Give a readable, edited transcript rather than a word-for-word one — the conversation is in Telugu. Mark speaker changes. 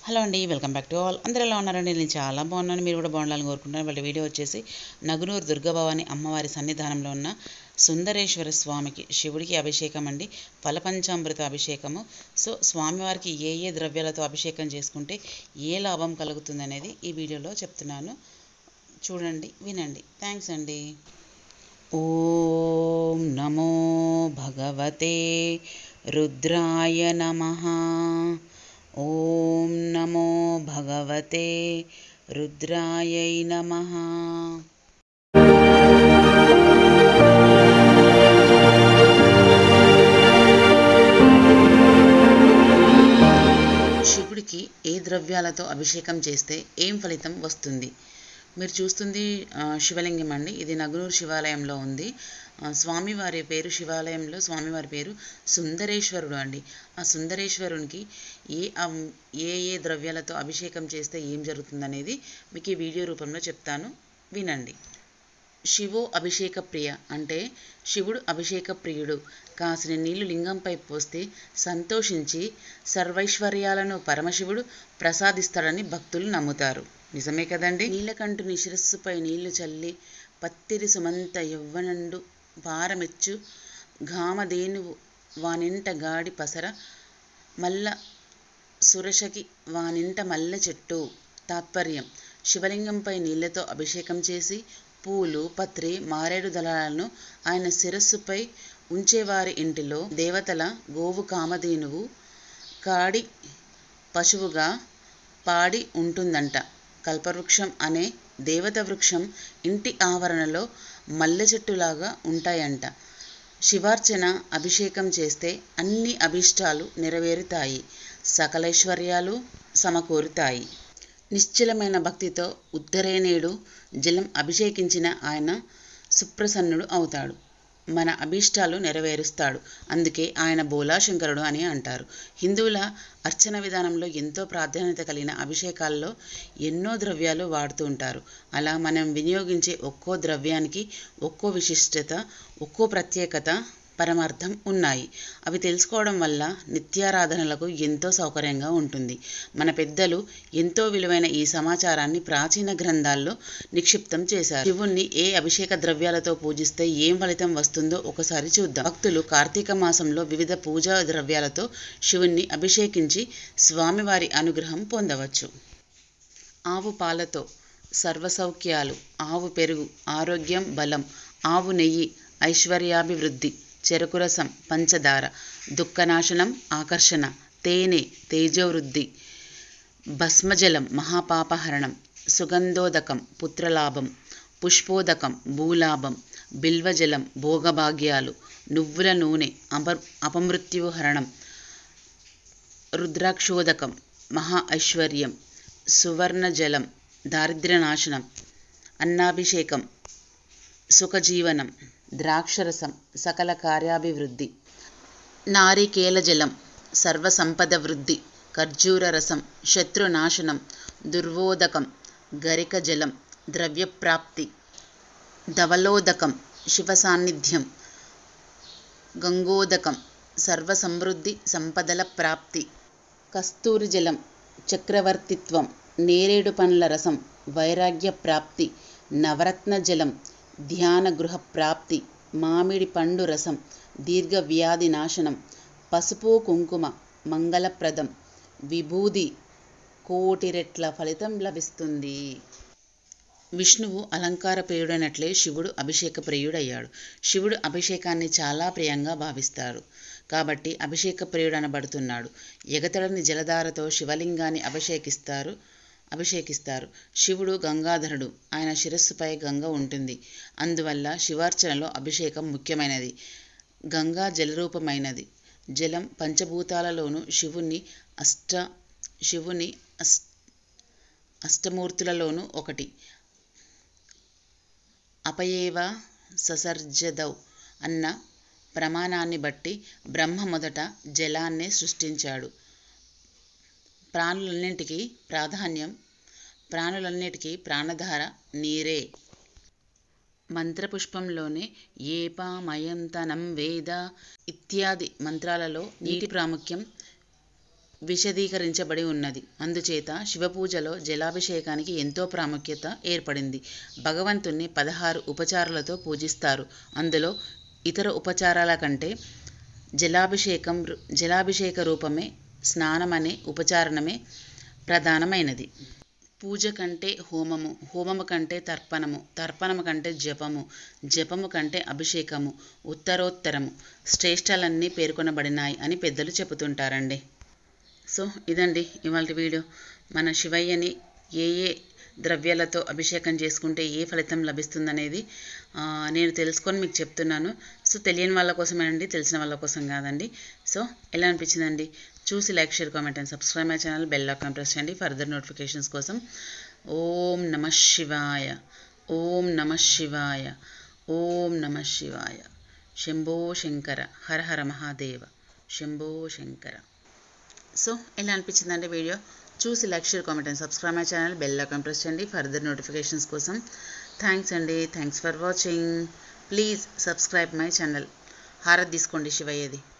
Speaker 1: హలో అండి, వెల్కమ్ బ్యాక్ టు ఆల్. అందరూ ఎలా ఉన్నారండి? నేను చాలా బాగున్నాను, మీరు కూడా బాగుండాలని కోరుకుంటున్నాను. వాళ్ళ వీడియో వచ్చేసి నగునూరు దుర్గాభవాని అమ్మవారి సన్నిధానంలో ఉన్న సుందరేశ్వర స్వామికి శివుడికి అభిషేకం అండి, ఫలపంచామృత అభిషేకము. సో స్వామివారికి ఏ ఏ ద్రవ్యాలతో అభిషేకం చేసుకుంటే ఏ లాభం కలుగుతుంది అనేది ఈ వీడియోలో చెప్తున్నాను. చూడండి, వినండి. థ్యాంక్స్ అండి. ఓం నమో భగవతే రుద్రాయ నమః. ఓం నమో భగవతే రుద్రాయై నమః. శివుడికి ఏ ద్రవ్యాలతో అభిషేకం చేస్తే ఏం ఫలితం వస్తుంది? మీరు చూస్తుంది శివలింగం అండి. ఇది నగునూరు శివాలయంలో ఉంది. స్వామివారి పేరు, శివాలయంలో స్వామివారి పేరు సుందరేశ్వరుడు అండి. ఆ సుందరేశ్వరునికి ఏ ఏ ద్రవ్యాలతో అభిషేకం చేస్తే ఏం జరుగుతుందనేది మీకు ఈ వీడియో రూపంలో చెప్తాను, వినండి. శివో అభిషేక ప్రియ అంటే శివుడు అభిషేక ప్రియుడు. కాసిన నీళ్లు లింగంపై పోస్తే సంతోషించి సర్వైశ్వర్యాలను పరమశివుడు ప్రసాదిస్తాడని భక్తులు నమ్ముతారు. నిజమే కదండి. నీలకంఠుని శిరస్సుపై నీళ్లు చల్లి పత్తిరి సుమంత యవ్వనండు పారమెచ్చు ఘామధేనువు వానింట గాడి పసర మల్ల సురషకి వానింట మల్లె చెట్టు. తాత్పర్యం: శివలింగంపై నీళ్లతో అభిషేకం చేసి పూలు, పత్రి, మారేడు దళాలను ఆయన శిరస్సుపై ఉంచేవారి ఇంటిలో దేవతల గోవు కామధేనువు కాడి పశువుగా పాడి ఉంటుందంట. కల్పవృక్షం అనే దేవత వృక్షం ఇంటి ఆవరణలో మల్లె చెట్టులాగా ఉంటాయంట. శివార్చన అభిషేకం చేస్తే అన్ని అభీష్టాలు నెరవేరుతాయి, సకలైశ్వర్యాలు సమకూరుతాయి. నిశ్చలమైన భక్తితో ఉద్ధరేణేడు జలం అభిషేకించిన ఆయన సుప్రసన్నుడు అవుతాడు, మన అభీష్టాలు నెరవేరుస్తాడు. అందుకే ఆయన బోలాశంకరుడు అని అంటారు. హిందువుల అర్చన విధానంలో ఎంతో ప్రాధాన్యత కలిగిన అభిషేకాల్లో ఎన్నో ద్రవ్యాలు వాడుతూ ఉంటారు. అలా మనం వినియోగించే ఒక్కో ద్రవ్యానికి ఒక్కో విశిష్టత, ఒక్కో ప్రత్యేకత, పరమార్థం ఉన్నాయి. అవి తెలుసుకోవడం వల్ల నిత్యారాధనలకు ఎంతో సౌకర్యంగా ఉంటుంది. మన పెద్దలు ఎంతో విలువైన ఈ సమాచారాన్ని ప్రాచీన గ్రంథాల్లో నిక్షిప్తం చేశారు. శివుణ్ణి ఏ అభిషేక ద్రవ్యాలతో పూజిస్తే ఏం ఫలితం వస్తుందో ఒకసారి చూద్దాం. భక్తులు కార్తీక మాసంలో వివిధ పూజా ద్రవ్యాలతో శివుణ్ణి అభిషేకించి స్వామివారి అనుగ్రహం పొందవచ్చు. ఆవు పాలతో సర్వసౌఖ్యాలు, ఆవు పెరుగు ఆరోగ్యం బలం, ఆవు నెయ్యి ఐశ్వర్యాభివృద్ధి, చెరుకు రసం పంచదార దుఃఖనాశనం ఆకర్షణ, తేనె తేజోవృద్ధి, భస్మజలం మహాపాపహరణం, సుగంధోదకం పుత్రలాభం, పుష్పోదకం భూలాభం, బిల్వజలం భోగభాగ్యాలు, నువ్వుల నూనె అపమృత్యుహరణం, రుద్రాక్షోదకం మహా ఐశ్వర్యం, సువర్ణజలం దారిద్ర్యనాశనం, అన్నాభిషేకం సుఖజీవనం, ద్రాక్షరసం సకల కార్యాభివృద్ధి, నారికేల జలం సర్వసంపద వృద్ధి, ఖర్జూర రసం శత్రునాశనం, దుర్వోదకం గరిక జలం ద్రవ్యప్రాప్తి, ధవలోదకం శివ సాన్నిధ్యం, గంగోదకం సర్వసమృద్ధి సంపదల ప్రాప్తి, కస్తూరి జలం చక్రవర్తిత్వం, నేరేడు పండ్ల రసం వైరాగ్య ప్రాప్తి, నవరత్న జలం ధ్యాన గృహ ప్రాప్తి, మామిడి పండు రసం దీర్ఘ వ్యాధి నాశనం, పసుపు కుంకుమ మంగళప్రదం, విభూది కోటి రెట్ల ఫలితం లభిస్తుంది. విష్ణువు అలంకార ప్రియుడైనట్లే శివుడు అభిషేక ప్రియుడయ్యాడు. శివుడు అభిషేకాన్ని చాలా ప్రియంగా భావిస్తాడు కాబట్టి అభిషేక ప్రియుడనబడుతున్నాడు. ఎగతడని జలధారతో శివలింగాన్ని అభిషేకిస్తారు. శివుడు గంగాధరుడు, ఆయన శిరస్సుపై గంగ ఉంటుంది. అందువల్ల శివార్చనలో అభిషేకం ముఖ్యమైనది. గంగా జలరూపమైనది. జలం పంచభూతాలలోనూ శివుని అష్టమూర్తులలోనూ ఒకటి. అపయేవ ససర్జదౌ అన్న ప్రమాణాన్ని బట్టి బ్రహ్మ మొదట జలాన్నే సృష్టించాడు. ప్రాణులన్నిటికీ ప్రాణధార నీరే. మంత్రపుష్పంలోనే ఏపామయంతనం వేద ఇత్యాది మంత్రాలలో నీటి ప్రాముఖ్యం విశదీకరించబడి ఉన్నది. అందుచేత శివపూజలో జలాభిషేకానికి ఎంతో ప్రాముఖ్యత ఏర్పడింది. భగవంతుణ్ణి 16 ఉపచారాలతో పూజిస్తారు. అందులో ఇతర ఉపచారాల కంటే జలాభిషేక రూపమే, స్నానమనే ఉపచారణమే ప్రధానమైనది. పూజ కంటే హోమము, హోమము కంటే తర్పణము, తర్పణము కంటే జపము, జపము కంటే అభిషేకము ఉత్తరోత్తరము శ్రేష్టలన్నీ పేర్కొనబడినాయి అని పెద్దలు చెబుతుంటారండి. సో ఇదండి ఇవాళ వీడియో. మన శివయ్యని ఏ ఏ ద్రవ్యాలతో అభిషేకం చేసుకుంటే ఏ ఫలితం లభిస్తుందనేది నేను తెలుసుకొని మీకు చెప్తున్నాను. సో తెలియని వాళ్ళ కోసమేనండి, తెలిసిన వాళ్ళ కోసం కాదండి. సో ఎలా అనిపించిందండి? చూసి like, share, comment and subscribe my channel. Bell icon press చేయండి ఫర్దర్ నోటిఫికేషన్స్ కోసం. ఓం నమః శివాయ, ఓం నమః శివాయ, ఓం నమః శివాయ. శంభో శంకర, హర హర మహాదేవ, శంభో శంకర. సో ఎలా అనిపించిందండి వీడియో? చూసి like, share, comment and subscribe my channel. Bell icon press చేయండి ఫర్దర్ నోటిఫికేషన్స్ కోసం. థ్యాంక్స్ అండి. Thanks for watching. Please subscribe my channel. హారతి తీసుకోండి శివయ్యది.